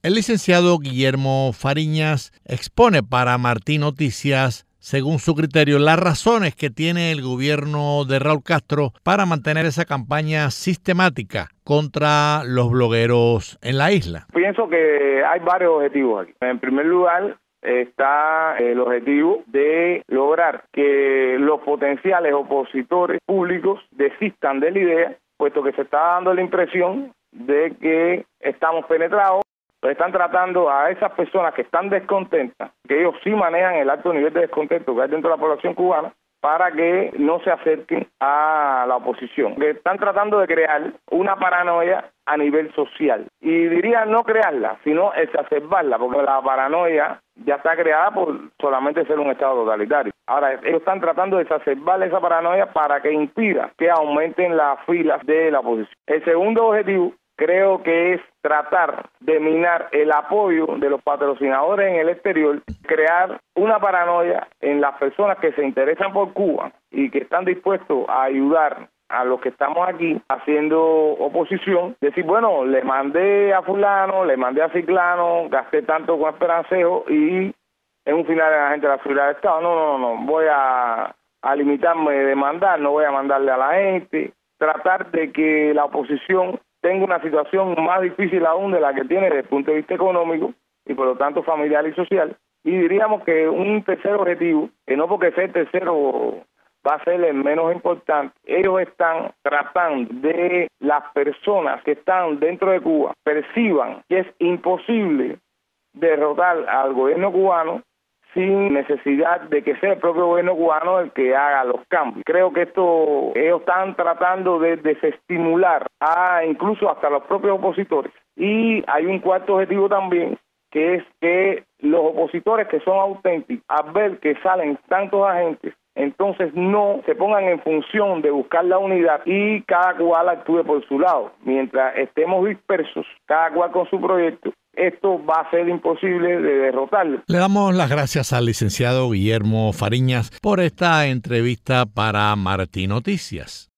El licenciado Guillermo Fariñas expone para Martí Noticias, según su criterio, las razones que tiene el gobierno de Raúl Castro para mantener esa campaña sistemática contra los blogueros en la isla. Pienso que hay varios objetivos aquí. En primer lugar, está el objetivo de lograr que los potenciales opositores públicos desistan de la idea, puesto que se está dando la impresión de que estamos penetrados. Están tratando a esas personas que están descontentas, que ellos sí manejan el alto nivel de descontento que hay dentro de la población cubana, para que no se acerquen a la oposición. Que están tratando de crear una paranoia a nivel social. Y diría no crearla, sino exacerbarla, porque la paranoia ya está creada por solamente ser un Estado totalitario. Ahora, ellos están tratando de exacerbar esa paranoia para que impida que aumenten las filas de la oposición. El segundo objetivo creo que es tratar de minar el apoyo de los patrocinadores en el exterior, crear una paranoia en las personas que se interesan por Cuba y que están dispuestos a ayudar a los que estamos aquí haciendo oposición, decir, bueno, le mandé a fulano, le mandé a ciclano, gasté tanto con Esperancejo y en un final la gente de la seguridad de Estado, no, voy a limitarme de mandar, no voy a mandarle a la gente, tratar de que la oposición tenga una situación más difícil aún de la que tiene desde el punto de vista económico y por lo tanto familiar y social. Y diríamos que un tercer objetivo, que no porque sea el tercero va a ser el menos importante, ellos están tratando de las personas que están dentro de Cuba perciban que es imposible derrotar al gobierno cubano sin necesidad de que sea el propio gobierno cubano el que haga los cambios. Creo que esto ellos están tratando de desestimular a incluso hasta los propios opositores. Y hay un cuarto objetivo también, que es que los opositores que son auténticos, al ver que salen tantos agentes, entonces no se pongan en función de buscar la unidad y cada cual actúe por su lado. Mientras estemos dispersos, cada cual con su proyecto, esto va a ser imposible de derrotarlo. Le damos las gracias al licenciado Guillermo Fariñas por esta entrevista para Martí Noticias.